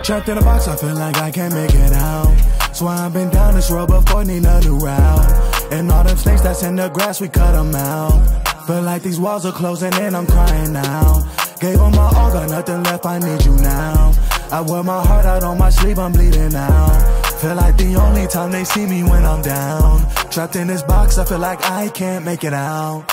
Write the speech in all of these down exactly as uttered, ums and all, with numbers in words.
Trapped in a box, I feel like I can't make it out. So I've been down this road before, need a new route. And all them snakes that's in the grass, we cut them out. Feel like these walls are closing in, I'm crying now. Gave them my all, got nothing left, I need you now. I wear my heart out on my sleeve, I'm bleeding out. Feel like the only time they see me when I'm down. Trapped in this box, I feel like I can't make it out.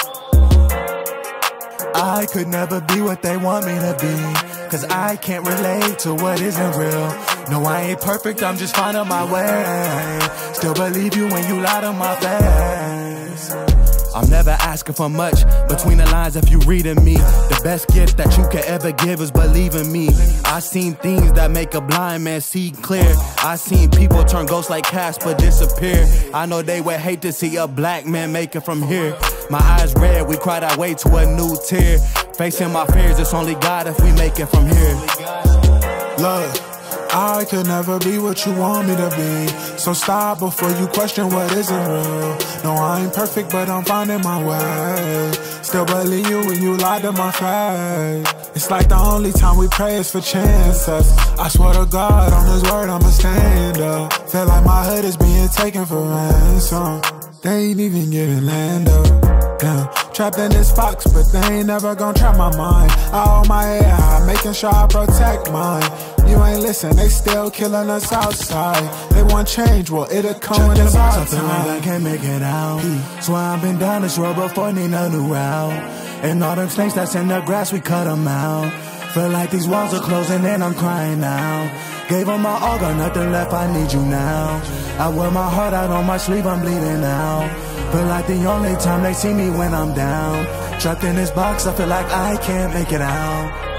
I could never be what they want me to be, cause I can't relate to what isn't real. No, I ain't perfect, I'm just finding my way. Still believe you when you lie to my face. I'm never asking for much, between the lines if you reading me. The best gift that you could ever give is believing me. I seen things that make a blind man see clear. I seen people turn ghosts like Casper disappear. I know they would hate to see a black man make it from here. My eyes red, we cried our way to a new tear. Facing my fears, it's only God if we make it from here. Look, I could never be what you want me to be, so stop before you question what isn't real. No, I ain't perfect, but I'm finding my way. Still believe you when you lie to my face. It's like the only time we pray is for chances. I swear to God, on His word, I'ma stand up. Feel like my hood is being taken for ransom. They ain't even giving land up. Damn. Trapped in this box, but they ain't never gon' trap my mind. I hold my head high, making sure I protect mine. You ain't listen, they still killing us outside. They want change, well, it'll come in the box. I feel like I can't make it out. So I've been down this road before, need a new route. And all them snakes that's in the grass, we cut them out. Feel like these walls are closing in, I'm crying now. Gave them my all, got nothing left, I need you now. I wear my heart out on my sleeve, I'm bleeding out. Feel like the only time they see me when I'm down. Trapped in this box, I feel like I can't make it out.